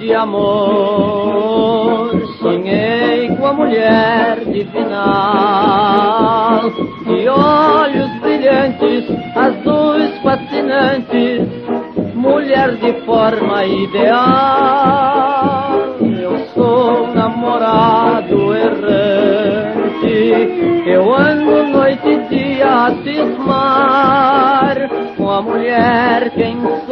de amor, sonhei com a mulher divinal, de olhos brilhantes, azuis fascinantes, mulher de forma ideal. Eu sou um namorado errante, eu ando noite e dia a cismar com a mulher quem sou.